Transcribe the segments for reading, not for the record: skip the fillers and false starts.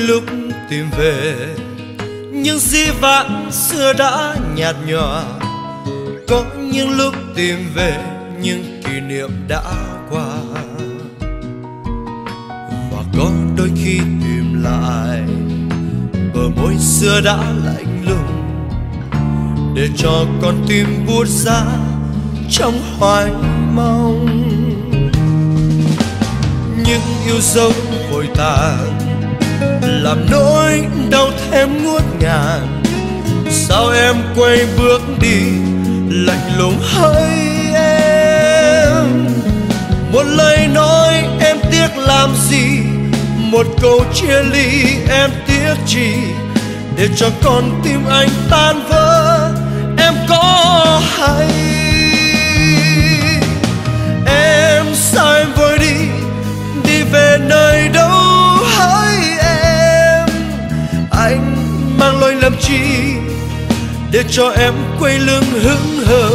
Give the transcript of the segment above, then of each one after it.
lúc tìm về những dĩ vãng xưa đã nhạt nhòa, có những lúc tìm về những kỷ niệm đã qua, và có đôi khi tìm lại bờ môi xưa đã lạnh lùng, để cho con tim buốt giá trong hoài mong. Những yêu dấu vội tàn làm nỗi đau thêm ngút ngàn. Sao em quay bước đi lạnh lùng hỡi em? Một lời nói em tiếc làm gì, một câu chia ly em tiếc chi, để cho con tim anh tan vỡ em có hay? Em sao em vội đi, đi về nơi đâu hỡi em? Anh mang lỗi lầm chi để cho em quay lưng hững hờ?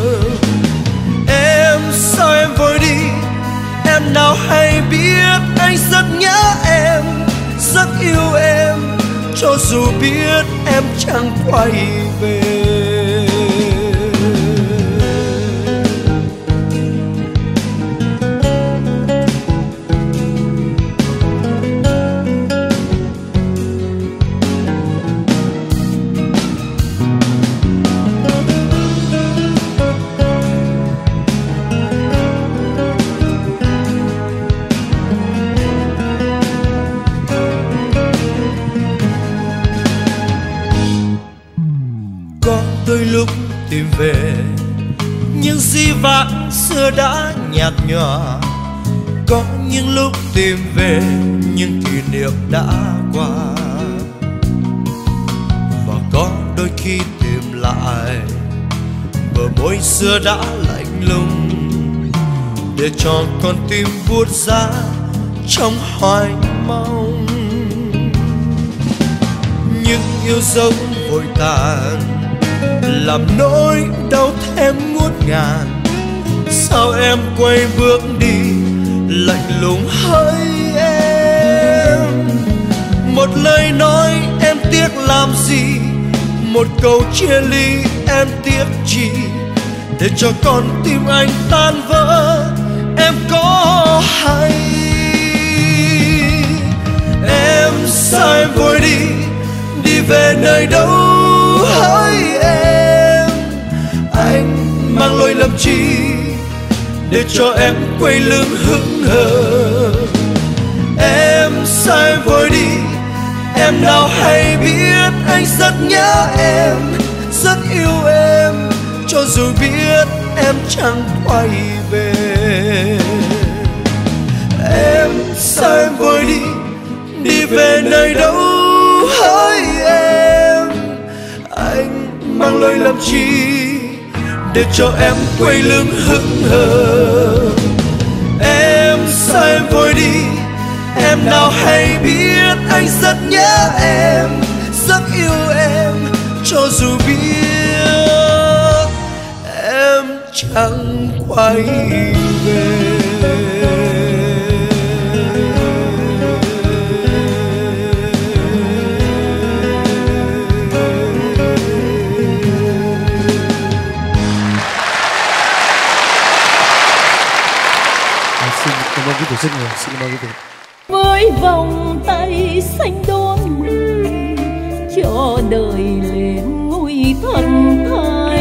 Em sao em vội đi, em nào hay biết anh rất nhớ em, rất yêu em, cho dù biết em chẳng quay về. Đôi lúc tìm về những dĩ vãng xưa đã nhạt nhòa, có những lúc tìm về những kỷ niệm đã qua, và có đôi khi tìm lại bờ môi xưa đã lạnh lùng, để cho con tim buốt giá trong hoài mong. Những yêu dấu vội tàn làm nỗi đau thêm ngút ngàn. Sao em quay bước đi lạnh lùng hỡi em? Một lời nói em tiếc làm gì, một câu chia ly em tiếc chi, để cho con tim anh tan vỡ em có hay? Em sao em vội đi, đi về nơi đâu hỡi em? Anh mang lỗi lầm chi để cho em quay lưng hững hờ? Em sao em vội đi, em nào hay biết anh rất nhớ em, rất yêu em, cho dù biết em chẳng quay về. Em sao em vội đi, đi về nơi đâu hỡi em? Anh mang lỗi lầm chi để cho em quay lưng hững hờ? Em sao em vội đi, em nào hay biết anh rất nhớ em, rất yêu em, cho dù biết em chẳng quay về. Cảm ơn quý vị rất nhiều. Xin mời quý vị. Với vòng tay xanh đón người, cho đời lên ngôi thần thánh.